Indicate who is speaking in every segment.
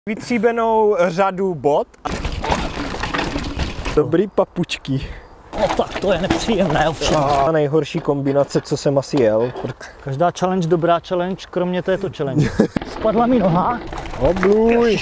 Speaker 1: Vytříbenou řadu bot. Dobrý papučky.
Speaker 2: No tak to je nepříjemné ovšem.
Speaker 1: A nejhorší kombinace, co jsem asi jel.
Speaker 2: Každá challenge dobrá challenge, kromě této challenge. Spadla mi noha.
Speaker 1: Obluj.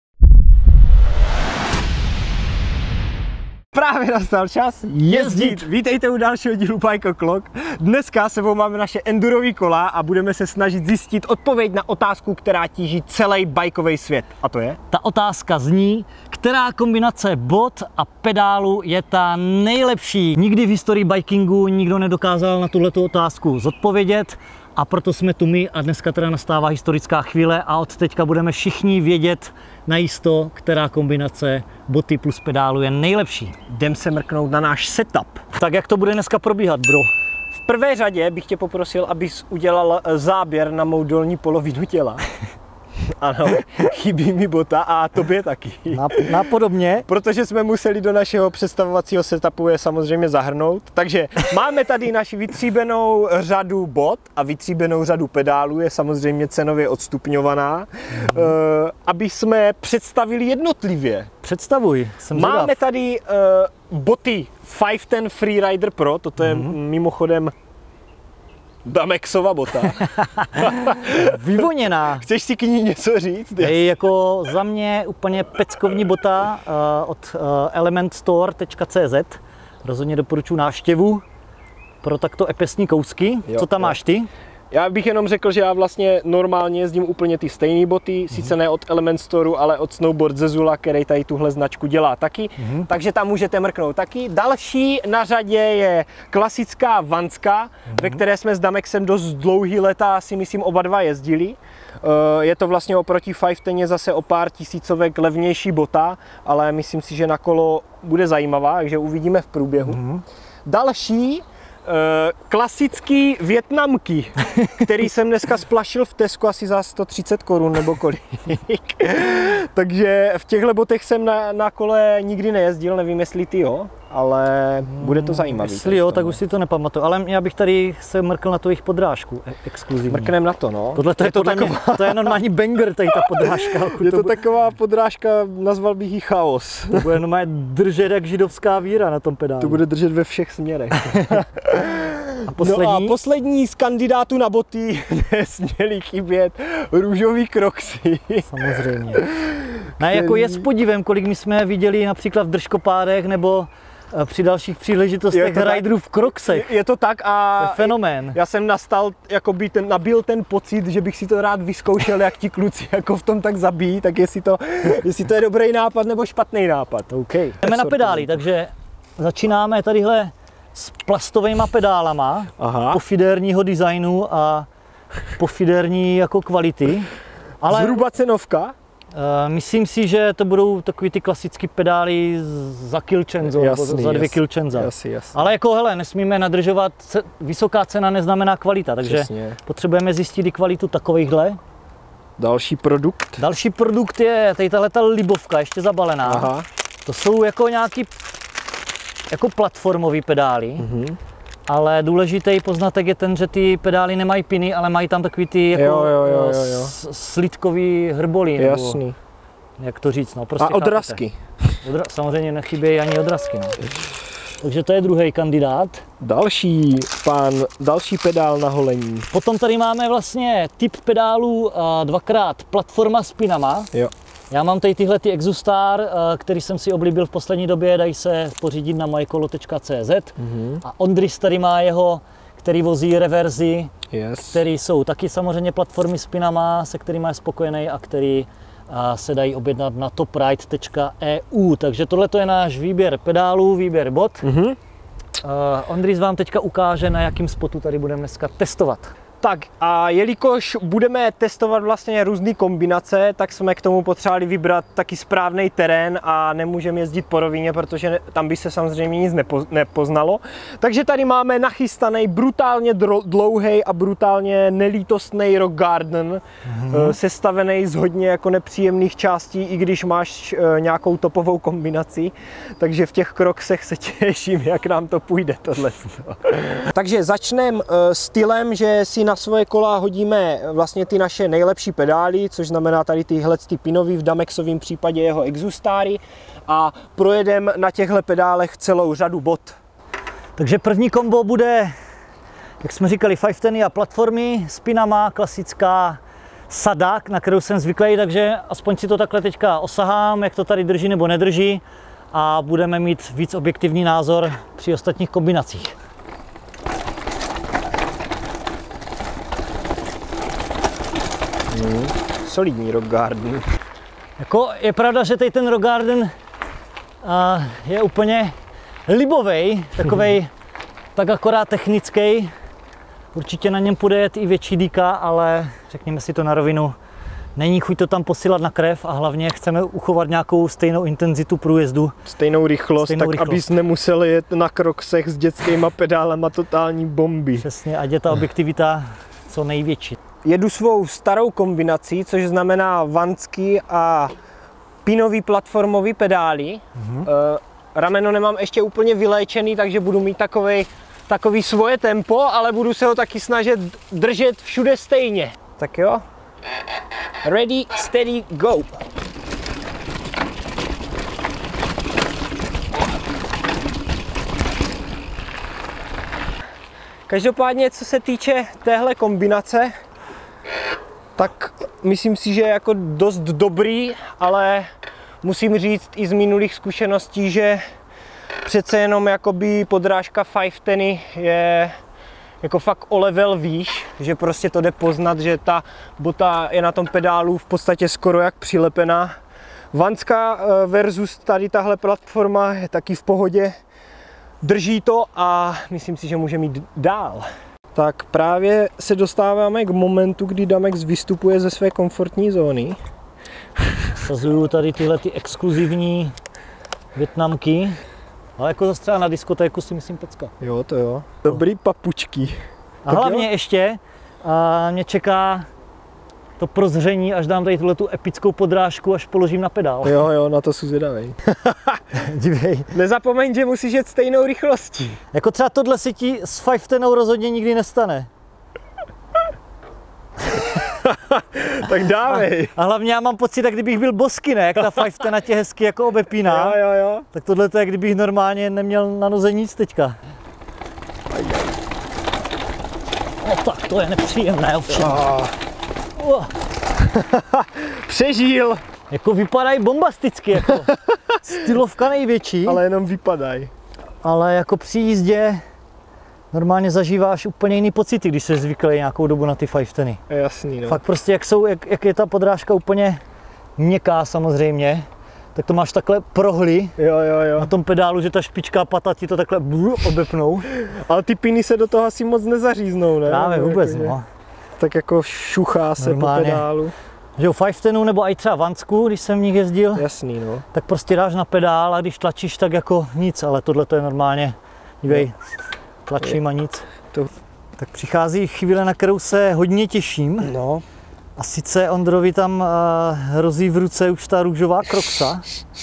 Speaker 1: Právě nastal čas jezdit. Vítejte u dalšího dílu Bike O'Clock. Dneska sebou máme naše endurový kola a budeme se snažit zjistit odpověď na otázku, která tíží celý bajkový svět. A to je?
Speaker 2: Ta otázka zní, která kombinace bot a pedálu je ta nejlepší. Nikdy v historii bikingu nikdo nedokázal na tuhletu otázku zodpovědět. A proto jsme tu my a dneska teda nastává historická chvíle a od teďka budeme všichni vědět najisto, která kombinace boty plus pedálu je nejlepší.
Speaker 1: Jdem se mrknout na náš setup.
Speaker 2: Tak jak to bude dneska probíhat, bro?
Speaker 1: V prvé řadě bych tě poprosil, abys udělal záběr na mou dolní polovinu těla. Ano, chybí mi bota a tobě taky.
Speaker 2: Napodobně.
Speaker 1: Protože jsme museli do našeho představovacího setupu je samozřejmě zahrnout. Takže máme tady naši vytříbenou řadu bot a vytříbenou řadu pedálů, je samozřejmě cenově odstupňovaná, aby jsme představili jednotlivě.
Speaker 2: Představuj, jsem zvědav.
Speaker 1: Máme tady boty 510 Freerider Pro, toto je mimochodem Damexova bota.
Speaker 2: Vyvoněná.
Speaker 1: Chceš si k ní něco říct?
Speaker 2: Je jako za mě úplně peckovní bota od elementstore.cz. Rozhodně doporučuji návštěvu pro takto epesní kousky. Co tam máš ty?
Speaker 1: Já bych jenom řekl, že já vlastně normálně jezdím úplně ty stejné boty, sice ne od Element Storeu, ale od Snowboard Zezula, který tady tuhle značku dělá taky, takže tam můžete mrknout taky. Další na řadě je klasická Vanska, ve které jsme s Damexem dost dlouhý leta, si myslím, oba dva jezdili. Je to vlastně oproti 510 zase o pár tisícovek levnější bota, ale myslím si, že na kolo bude zajímavá, takže uvidíme v průběhu. Další klasický Vietnamky, který jsem dneska splašil v Tesku asi za 130 korun nebo kolik. Takže v těchto botech jsem na kole nikdy nejezdil, nevím jestli ty jo, ale bude to zajímavé.
Speaker 2: Jestli jo, tak už si to nepamatuju, ale já bych tady se mrkl na tu jejich podrážku exkluzivní.
Speaker 1: Mrknem na to, no.
Speaker 2: Tohle je to taková... to je normální banger, tady ta podrážka.
Speaker 1: Je to taková podrážka, nazval bych ji chaos.
Speaker 2: To bude normálně držet jak židovská víra na tom pedálu.
Speaker 1: To bude držet ve všech směrech.
Speaker 2: A poslední?
Speaker 1: No a poslední z kandidátů na boty nesměly chybět růžový Crocsy.
Speaker 2: Samozřejmě. Ne, jako je s podívem, kolik my jsme viděli například v držkopádech nebo při dalších příležitostech riderů v Crocsech.
Speaker 1: Je to tak a
Speaker 2: je fenomén.
Speaker 1: Já jsem nabil ten pocit, že bych si to rád vyzkoušel, jak ti kluci jako v tom tak zabíjí, tak jestli to je dobrý nápad nebo špatný nápad.
Speaker 2: Okay. Jdeme na pedály, takže začínáme tadyhle s plastovými pedálama, pofidérního designu a pofidérní jako kvality.
Speaker 1: Ale zhruba cenovka?
Speaker 2: Myslím si, že to budou takový ty klasické pedály za kilčenzo, nebo za 2 kilčenza. Ale jako hele, nesmíme nadržovat, vysoká cena neznamená kvalita, takže potřebujeme zjistit i kvalitu takovejhle.
Speaker 1: Další produkt?
Speaker 2: Další produkt je tady tahleta libovka, ještě zabalená.
Speaker 1: Aha. To
Speaker 2: jsou jako nějaký jako platformový pedály. Ale důležitý poznatek je ten, že ty pedály nemají piny, ale mají tam takový ty jako slitkový hrbolí.
Speaker 1: Jasný.
Speaker 2: Jak to říct, no. Prostě
Speaker 1: a odrazky.
Speaker 2: Samozřejmě nechybějí ani odrazky, no. Takže to je druhý kandidát.
Speaker 1: Další pedál na holení.
Speaker 2: Potom tady máme vlastně typ pedálů dvakrát platforma s pinama.
Speaker 1: Jo.
Speaker 2: Já mám tady tyhle ty Exustar, který jsem si oblíbil v poslední době, dají se pořídit na mojekolo.cz. A Ondris tady má jeho, který vozí reverzy, které jsou taky samozřejmě platformy s pinama, se kterými je spokojený a který se dají objednat na topride.eu. Takže tohle je náš výběr pedálů, výběr bot. Ondris vám teďka ukáže, na jakém spotu tady budeme dneska testovat.
Speaker 1: Tak a jelikož budeme testovat vlastně různé kombinace, tak jsme k tomu potřebovali vybrat taky správný terén a nemůžeme jezdit po rovině, protože tam by se samozřejmě nic nepoznalo. Takže tady máme nachystaný brutálně dlouhý a brutálně nelítostný rock garden, sestavený z hodně jako nepříjemných částí, i když máš nějakou topovou kombinaci. Takže v těch Crocsech se těším, jak nám to půjde tohle. Takže začneme stylem, že si na svoje kola hodíme vlastně ty naše nejlepší pedály, což znamená tady tyhle pinový, v Damexovém případě jeho Exustáry, a projedeme na těchto pedálech celou řadu bod.
Speaker 2: Takže první kombo bude, jak jsme říkali, 510 a platformy s pinama, klasická sada, na kterou jsem zvyklý, takže aspoň si to takhle teďka osahám, jak to tady drží nebo nedrží, a budeme mít víc objektivní názor při ostatních kombinacích.
Speaker 1: Solidní Rock Garden.
Speaker 2: Jako je pravda, že tady ten Rock Garden je úplně libovej, takovej tak akorát technický. Určitě na něm půjde jet i větší dýka, ale řekněme si to na rovinu, není chuť to tam posílat na krev a hlavně chceme uchovat nějakou stejnou intenzitu průjezdu.
Speaker 1: Stejnou rychlost, abys nemusel jet na kroksech s dětskýma pedálama totální bomby.
Speaker 2: Přesně, ať je ta objektivita co největší.
Speaker 1: Jedu svou starou kombinací, což znamená vanský a pinový platformový pedály. Rameno nemám ještě úplně vyléčený, takže budu mít takový svoje tempo, ale budu se ho taky snažit držet všude stejně. Tak jo. Ready, steady, go! Každopádně, co se týče téhle kombinace, tak myslím si, že je jako dost dobrý, ale musím říct i z minulých zkušeností, že přece jenom jakoby podrážka 510 je jako fakt o level výš, že prostě to jde poznat, že ta bota je na tom pedálu v podstatě skoro jak přilepená. Vanská versus tady tahle platforma je taky v pohodě, drží to a myslím si, že může mít dál. Tak právě se dostáváme k momentu, kdy Damex vystupuje ze své komfortní zóny.
Speaker 2: Sazuju tady tyhle ty exkluzivní Vietnamky, ale jako zase třeba na diskotéku si myslím pecka.
Speaker 1: Jo, to jo. Dobrý papučky.
Speaker 2: A hlavně jo? Ještě mě čeká to prozření, až dám tady tuhletu epickou podrážku, až položím na pedál.
Speaker 1: Jo, na to jsem zvědavej.
Speaker 2: Dívej.
Speaker 1: Nezapomeň, že musíš jet stejnou rychlostí.
Speaker 2: Jako třeba tohle si ti s 510 rozhodně nikdy nestane.
Speaker 1: Tak dávej.
Speaker 2: A hlavně já mám pocit, jak kdybych byl bosky, ne? Jak ta 510 tě hezky jako obepíná.
Speaker 1: Jo.
Speaker 2: Tak tohle to je, kdybych normálně neměl na noze nic teďka. No tak to je nepříjemné ovšem.
Speaker 1: Přežil.
Speaker 2: Jako vypadají bombasticky, jako stylovka největší.
Speaker 1: Ale jenom vypadají.
Speaker 2: Ale jako při jízdě normálně zažíváš úplně jiný pocity, když jsi zvyklý nějakou dobu na ty 510.
Speaker 1: Jasný, no.
Speaker 2: Fakt prostě, jak je ta podrážka úplně měkká samozřejmě, tak to máš takhle prohly
Speaker 1: jo.
Speaker 2: na tom pedálu, že ta špička pata ti to takhle obepnou.
Speaker 1: Ale ty piny se do toho asi moc nezaříznou, ne?
Speaker 2: Právě vůbec,
Speaker 1: jako,
Speaker 2: no.
Speaker 1: Tak jako šuchá se normálně po pedálu.
Speaker 2: Že u 510 nebo i třeba Vansku, když jsem v nich jezdil,
Speaker 1: jasný, no.
Speaker 2: Tak prostě dáš na pedál a když tlačíš, tak jako nic, ale tohle to je normálně, dívej, tlačím a nic. Tak přichází chvíle, na kterou se hodně těším.
Speaker 1: No.
Speaker 2: A sice Ondrovi tam hrozí v ruce už ta růžová kroksa.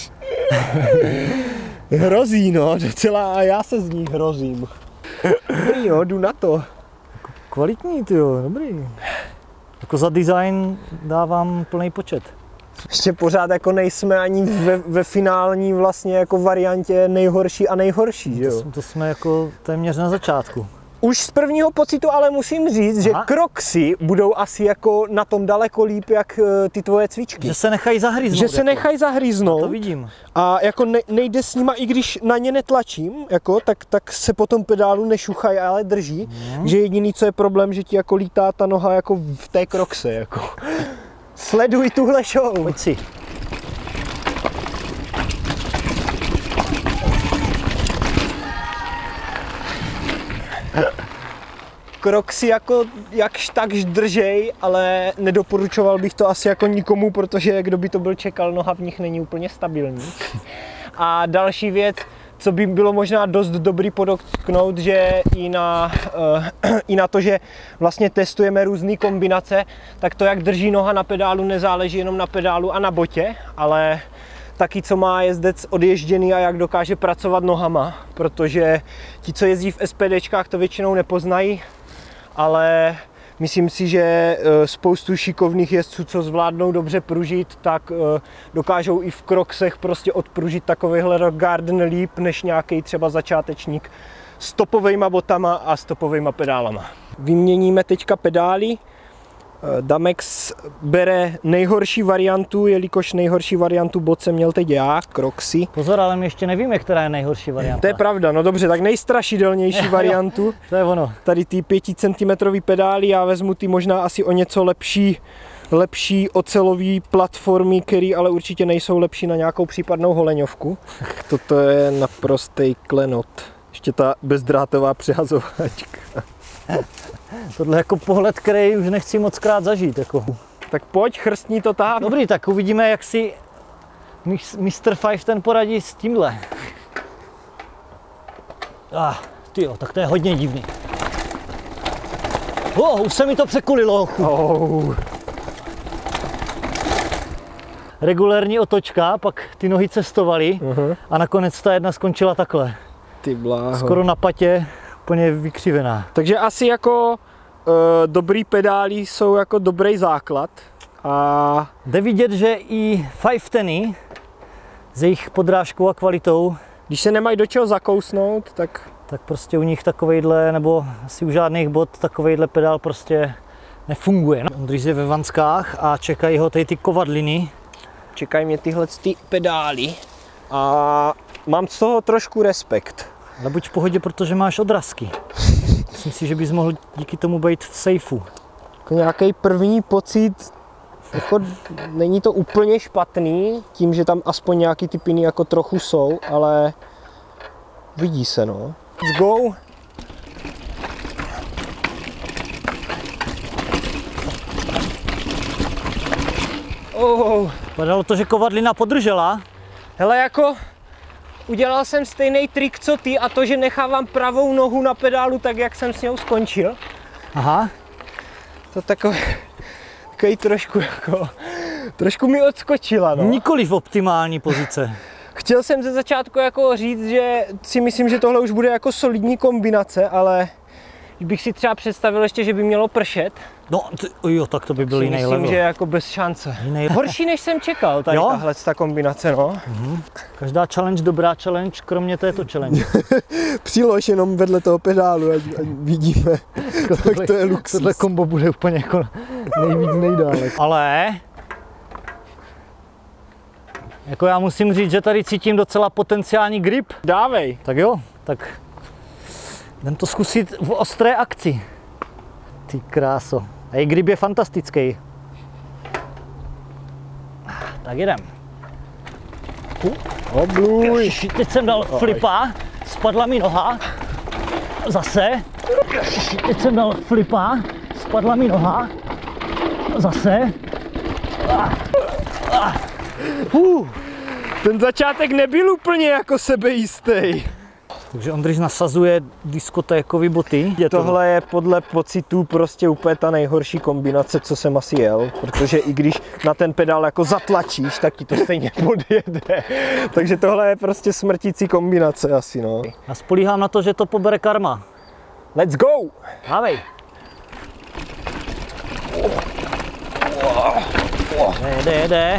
Speaker 1: Hrozí, no, docela, a já se z ní hrozím. Dobrý, jo, jdu na to.
Speaker 2: Kvalitní, tyjo, dobrý. Jako za design dávám plný počet.
Speaker 1: Ještě pořád jako nejsme ani ve finální vlastně jako variantě nejhorší a nejhorší, že jo?
Speaker 2: To jsme jako téměř na začátku.
Speaker 1: Už z prvního pocitu ale musím říct, že Crocsy budou asi jako na tom daleko líp, jak ty tvoje cvičky.
Speaker 2: Že se nechají zahryznout.
Speaker 1: Že se nechají zahryznout.
Speaker 2: To vidím.
Speaker 1: A jako nejde s nima, i když na ně netlačím, jako, tak se po tom pedálu nešuchají, ale drží. Že jediný, co je problém, že ti jako lítá ta noha jako v té Crocse. Jako. Sleduj tuhle show.
Speaker 2: Pojď si.
Speaker 1: Crocsy jako jakž takž držej, ale nedoporučoval bych to asi jako nikomu, protože kdo by to byl čekal, noha v nich není úplně stabilní. A další věc, co by bylo možná dost dobrý podotknout, že i na to, že vlastně testujeme různé kombinace, tak to, jak drží noha na pedálu, nezáleží jenom na pedálu a na botě, ale taky, co má jezdec odježděný a jak dokáže pracovat nohama, protože ti, co jezdí v SPDčkách, to většinou nepoznají, ale Myslím si, že spoustu šikovných jezdců, co zvládnou dobře pružit, tak dokážou i v Crocsech prostě odpružit takovýhle Rock Garden líp, než nějaký třeba začátečník s topovejma botama a s topovejma pedálama. Vyměníme teďka pedály. Damex bere nejhorší variantu, jelikož nejhorší variantu bot jsem měl teď já, Crocsy.
Speaker 2: Pozor, ale my ještě nevíme, která je nejhorší varianta.
Speaker 1: To je pravda, no dobře, tak nejstrašidelnější variantu.
Speaker 2: To je ono.
Speaker 1: Tady ty 5 cm pedály, já vezmu ty možná asi o něco lepší ocelový platformy, které ale určitě nejsou lepší na nějakou případnou holeňovku. Toto je naprostý klenot. Ještě ta bezdrátová přehazovačka.
Speaker 2: Tohle je jako pohled, který už nechci moc krát zažít. Jako.
Speaker 1: Tak pojď, chrstní to tam.
Speaker 2: Dobrý, tak uvidíme, jak si Mr. Five ten poradí s tímhle. Tyjo, tak to je hodně divný. Už se mi to překulilo. Regulérní otočka, pak ty nohy cestovaly a nakonec ta jedna skončila takhle.
Speaker 1: Ty bláho.
Speaker 2: Skoro na patě, úplně vykřivená.
Speaker 1: Takže asi jako dobrý pedály jsou jako dobrý základ. A
Speaker 2: jde vidět, že i 510 s jejich podrážkou a kvalitou,
Speaker 1: když se nemají do čeho zakousnout, tak
Speaker 2: prostě u nich takovejhle, nebo asi u žádných bot takovejhle pedál prostě nefunguje. Ondřej je ve vanskách a čekají ho tady ty kovadliny.
Speaker 1: Čekají mě tyhle pedály a mám z toho trošku respekt.
Speaker 2: Ale buď v pohodě, protože máš odrazky. Myslím si, že bys mohl díky tomu být v sejfu.
Speaker 1: Jako nějaký první pocit, jako není to úplně špatný, tím, že tam aspoň nějaký ty piny jako trochu jsou, ale vidí se, no. Let's go!
Speaker 2: Padalo to, že kovadlina podržela.
Speaker 1: Hele, jako udělal jsem stejný trik, co ty, a to, že nechávám pravou nohu na pedálu tak, jak jsem s něj skončil.
Speaker 2: Aha.
Speaker 1: To takový trošku mi odskočila, no.
Speaker 2: Nikoliv optimální pozice.
Speaker 1: Chtěl jsem ze začátku jako říct, že si myslím, že tohle už bude jako solidní kombinace, ale bych si třeba představil ještě, že by mělo pršet.
Speaker 2: No, jo, tak to by byl jiný level.
Speaker 1: Myslím, že jako bez šance. Horší, než jsem čekal, tady ta kombinace, no.
Speaker 2: Každá challenge, dobrá challenge, kromě této challenge.
Speaker 1: Přilož jenom vedle toho pedálu, ať vidíme. Tak to je luxus.
Speaker 2: Tohle kombo bude úplně jako nejvíc nejdále. Ale jako já musím říct, že tady cítím docela potenciální grip.
Speaker 1: Dávej.
Speaker 2: Tak jo, tak jdem to zkusit v ostré akci. Ty kráso. Hej, grip je fantastický. Tak jedem.
Speaker 1: Obluj.
Speaker 2: Teď jsem dal flipa, spadla mi noha. Zase. Teď jsem dal flipa, spadla mi noha. Zase.
Speaker 1: Ten začátek nebyl úplně jako sebejistý.
Speaker 2: Takže Ondřej nasazuje diskotékový boty.
Speaker 1: Tohle je podle pocitů prostě úplně ta nejhorší kombinace, co jsem asi jel, protože i když na ten pedál jako zatlačíš, tak ti to stejně podjede. Takže tohle je prostě smrtící kombinace asi, no.
Speaker 2: Já spolíhám na to, že to pobere karma.
Speaker 1: Let's go!
Speaker 2: Dávej. Jde.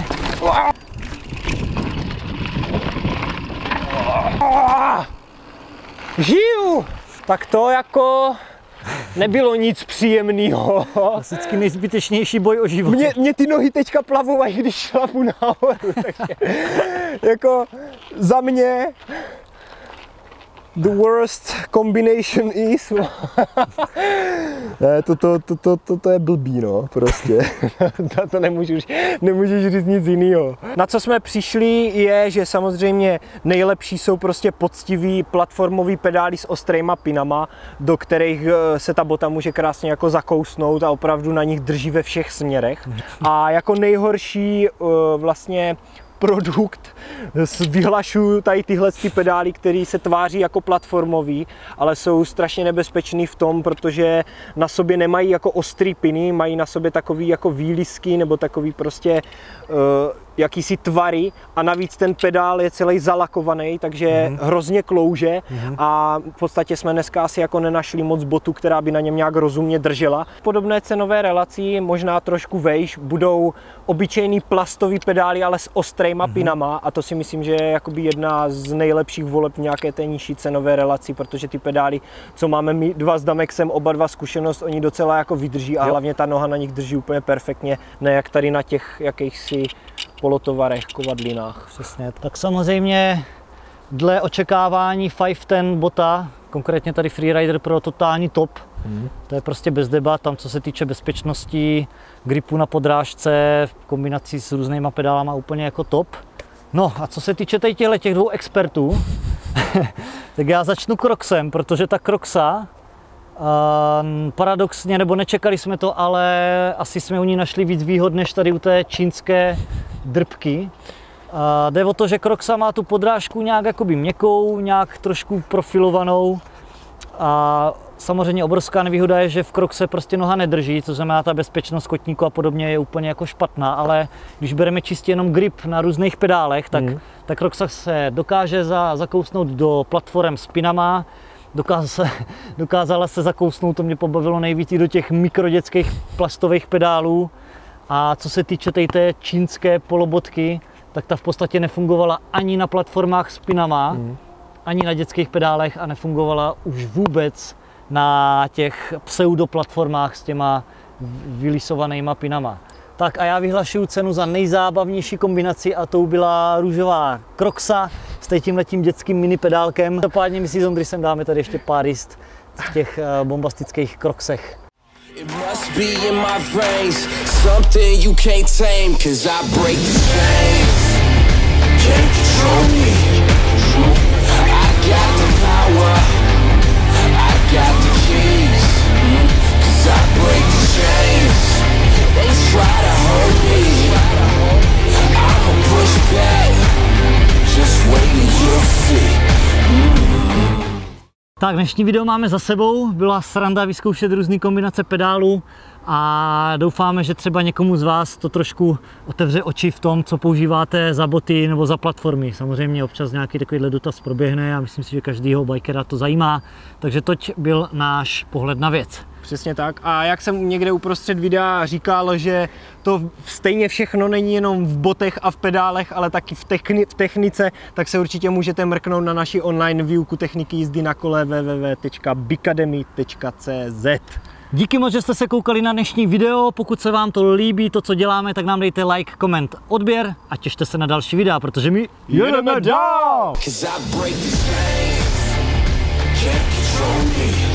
Speaker 1: Žiju! Tak to jako nebylo nic příjemného.
Speaker 2: Klasicky nejzbytečnější boj o život.
Speaker 1: Mě ty nohy teďka plavou, až když šlapu nahoru, takže jako za mě the worst combination is. To je blbý, no, prostě. To nemůžeš říct nic jiného. Na co jsme přišli je, že samozřejmě nejlepší jsou prostě poctivý platformový pedály s ostrýma pinama, do kterých se ta bota může krásně jako zakousnout a opravdu na nich drží ve všech směrech. A jako nejhorší vlastně produkt vyhlašuju tady tyhle pedály, které se tváří jako platformový, ale jsou strašně nebezpečný v tom, protože na sobě nemají jako ostrý piny, mají na sobě takový jako výlisky nebo takový prostě jakýsi tvary a navíc ten pedál je celý zalakovaný, takže hrozně klouže a v podstatě jsme dneska asi jako nenašli moc botu, která by na něm nějak rozumně držela. Podobné cenové relací, možná trošku vejš, budou obyčejný plastový pedály, ale s ostrýma pinama a to si myslím, že je jakoby jedna z nejlepších voleb v nějaké té nižší cenové relaci, protože ty pedály, co máme my dva s Damexem, oba dva zkušenost, oni docela jako vydrží a hlavně ta noha na nich drží úplně perfektně, ne jak tady na těch jakýchsi polotovarech, kovadlinách.
Speaker 2: Přesně. Tak samozřejmě dle očekávání 510 bota, konkrétně tady Freerider Pro, totální top. To je prostě bez debat, tam co se týče bezpečnosti, gripu na podrážce, v kombinaci s různýma pedálama úplně jako top. No a co se týče těch dvou expertů, tak já začnu Crocsem, protože ta Crocsa, paradoxně, nebo nečekali jsme to, ale asi jsme u ní našli víc výhod než tady u té čínské drbky. Jde o to, že Crocsa má tu podrážku nějak jakoby měkkou, nějak trošku profilovanou a samozřejmě obrovská nevýhoda je, že v Crocse prostě noha nedrží, to znamená ta bezpečnost kotníku a podobně je úplně jako špatná, ale když bereme čistě jenom grip na různých pedálech, tak ta Crocsa se dokáže zakousnout do platform s pinama, dokázala se zakousnout, to mě pobavilo nejvíc, i do těch mikrodětských plastových pedálů. A co se týče té čínské polobotky, tak ta v podstatě nefungovala ani na platformách s pinama, ani na dětských pedálech a nefungovala už vůbec na těch pseudoplatformách s těma vylisovanýma pinama. Tak a já vyhlašuju cenu za nejzábavnější kombinaci a tou byla růžová Crocsa s tímhletím dětským mini pedálkem. Každopádně my si s Ondrysem dáme tady ještě pár jist v těch bombastických Crocsech. It must be in my veins, something you can't tame, 'cause I break the chains, can't control me, I got the power, I got the keys, 'cause I break the chains, they try to hold me, I'ma push back, just wait and you'll see. Tak, dnešní video máme za sebou, byla sranda vyzkoušet různé kombinace pedálů a doufáme, že třeba někomu z vás to trošku otevře oči v tom, co používáte za boty nebo za platformy. Samozřejmě občas nějaký takovýhle dotaz proběhne a myslím si, že každýho bikera to zajímá, takže toť byl náš pohled na věc.
Speaker 1: Přesně tak. A jak jsem někde uprostřed videa říkal, že to stejně všechno není jenom v botech a v pedálech, ale taky v technice, tak se určitě můžete mrknout na naši online výuku techniky jízdy na kole www.bicademy.cz.
Speaker 2: Díky moc, že jste se koukali na dnešní video. Pokud se vám to líbí, to, co děláme, tak nám dejte like, koment, odběr a těšte se na další videa, protože my jedeme dál!